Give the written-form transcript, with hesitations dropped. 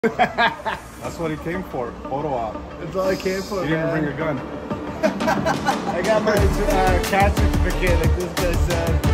That's what he came for. Photo op. That's all I came for. He didn't bring a gun. I got my cat certificate, like this guy said.